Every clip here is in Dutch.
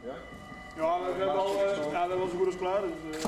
Ja, we hebben al dat was zo goed als klaar. Dus,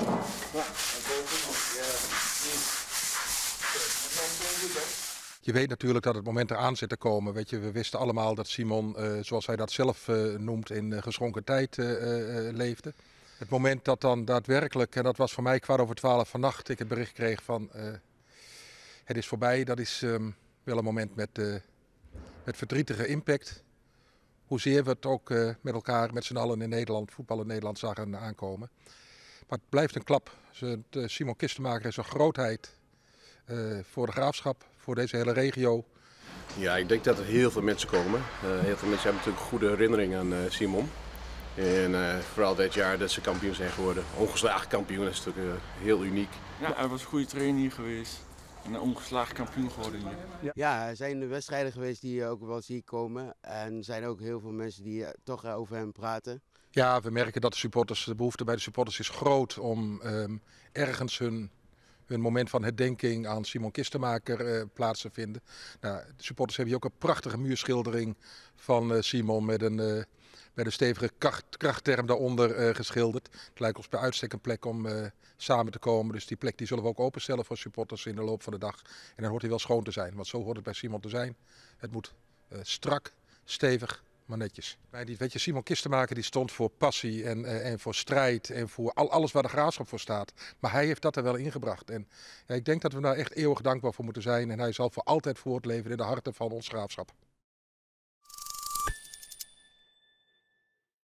Je weet natuurlijk dat het moment eraan zit te komen. Weet je, we wisten allemaal dat Simon, zoals hij dat zelf noemt, in geschonken tijd leefde. Het moment dat dan daadwerkelijk, en dat was voor mij 11:15 vannacht, ik het bericht kreeg van het is voorbij. Dat is wel een moment met verdrietige impact. Hoezeer we het ook met elkaar, met z'n allen in Nederland, voetbal in Nederland zagen aankomen. Maar het blijft een klap. Simon Kistemaker is een grootheid voor de Graafschap, voor deze hele regio. Ja, ik denk dat er heel veel mensen komen. Heel veel mensen hebben natuurlijk goede herinneringen aan Simon. En vooral dit jaar dat ze kampioen zijn geworden. Ongeslagen kampioen, dat is natuurlijk heel uniek. Ja, hij was een goede trainer hier geweest. En een ongeslagen kampioen geworden hier. Ja, er zijn wedstrijden geweest die ook wel eens hier komen. En er zijn ook heel veel mensen die toch over hem praten. Ja, we merken dat de behoefte bij de supporters is groot om ergens hun moment van herdenking aan Simon Kistemaker plaats te vinden. Nou, de supporters hebben hier ook een prachtige muurschildering van Simon met een stevige krachtterm daaronder geschilderd. Het lijkt ons bij uitstek een plek om samen te komen. Dus die plek die zullen we ook openstellen voor supporters in de loop van de dag. En dan hoort hij wel schoon te zijn, want zo hoort het bij Simon te zijn. Het moet strak, stevig, maar netjes. Weet je, Simon Kistemaker die stond voor passie en voor strijd en voor alles waar de Graafschap voor staat. Maar hij heeft dat er wel ingebracht. En ja, ik denk dat we daar echt eeuwig dankbaar voor moeten zijn. En hij zal voor altijd voortleven in de harten van ons Graafschap.